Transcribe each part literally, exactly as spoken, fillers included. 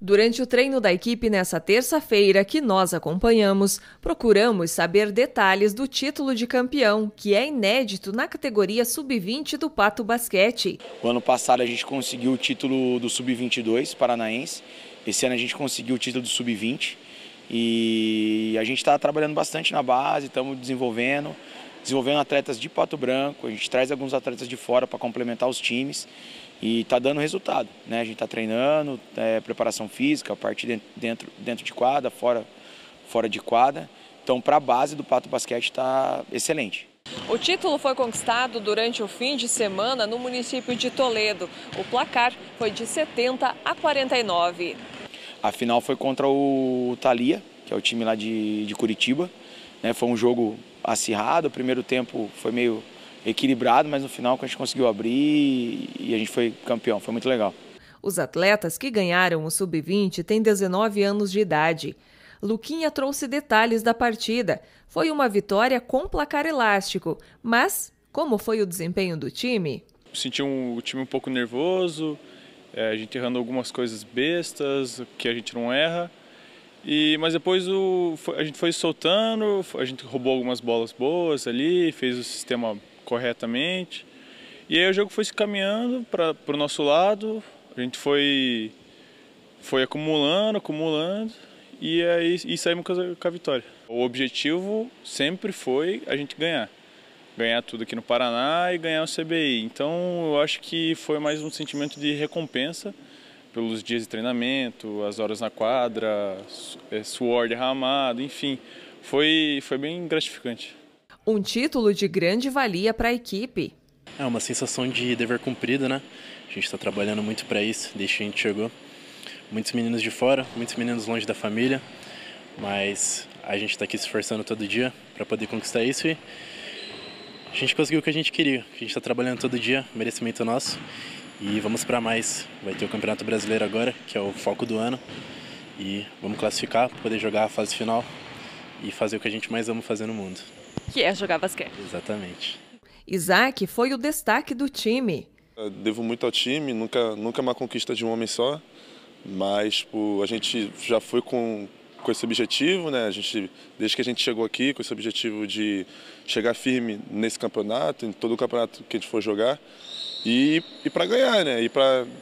Durante o treino da equipe nessa terça-feira que nós acompanhamos, procuramos saber detalhes do título de campeão, que é inédito na categoria sub vinte do Pato Basquete. O ano passado a gente conseguiu o título do sub vinte e dois paranaense, esse ano a gente conseguiu o título do sub vinte e a gente está trabalhando bastante na base, estamos desenvolvendo, desenvolvendo atletas de Pato Branco, a gente traz alguns atletas de fora para complementar os times. E está dando resultado, né? A gente está treinando, é, preparação física, a parte dentro, dentro de quadra, fora, fora de quadra. Então, para a base do Pato Basquete está excelente. O título foi conquistado durante o fim de semana no município de Toledo. O placar foi de setenta a quarenta e nove. A final foi contra o Thalia, que é o time lá de, de Curitiba. Né? Foi um jogo acirrado, o primeiro tempo foi meio equilibrado, mas no final a gente conseguiu abrir e a gente foi campeão, foi muito legal. Os atletas que ganharam o sub vinte têm dezenove anos de idade. Luquinha trouxe detalhes da partida. Foi uma vitória com placar elástico, mas como foi o desempenho do time? Senti um, o time um pouco nervoso, é, a gente errando algumas coisas bestas, que a gente não erra. E, mas depois o, a gente foi soltando, a gente roubou algumas bolas boas ali, fez o sistema corretamente, e aí o jogo foi se caminhando para o nosso lado, a gente foi, foi acumulando, acumulando, e aí e saímos com a, com a vitória. O objetivo sempre foi a gente ganhar, ganhar tudo aqui no Paraná e ganhar o C B I, então eu acho que foi mais um sentimento de recompensa pelos dias de treinamento, as horas na quadra, suor derramado, enfim, foi, foi bem gratificante. Um título de grande valia para a equipe. É uma sensação de dever cumprido, né? A gente está trabalhando muito para isso, desde que a gente chegou. Muitos meninos de fora, muitos meninos longe da família, mas a gente está aqui se esforçando todo dia para poder conquistar isso e a gente conseguiu o que a gente queria. A gente está trabalhando todo dia, merecimento nosso, e vamos para mais. Vai ter o Campeonato Brasileiro agora, que é o foco do ano, e vamos classificar, poder jogar a fase final e fazer o que a gente mais ama fazer no mundo. Que é jogar basquete. Exatamente. Isaac foi o destaque do time. Eu devo muito ao time, nunca, nunca uma conquista de um homem só, mas pô, a gente já foi com, com esse objetivo, né? A gente, desde que a gente chegou aqui, com esse objetivo de chegar firme nesse campeonato, em todo o campeonato que a gente for jogar, e, e para ganhar, né? E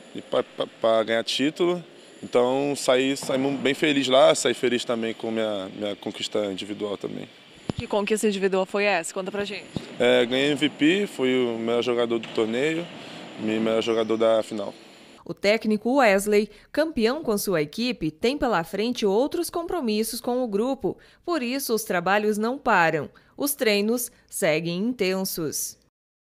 para ganhar título. Então saí, saímos bem feliz lá, saí feliz também com minha, minha conquista individual também. Que conquista individual foi essa? Conta pra gente. É, ganhei M V P, fui o melhor jogador do torneio e melhor jogador da final. O técnico Wesley, campeão com sua equipe, tem pela frente outros compromissos com o grupo. Por isso, os trabalhos não param. Os treinos seguem intensos.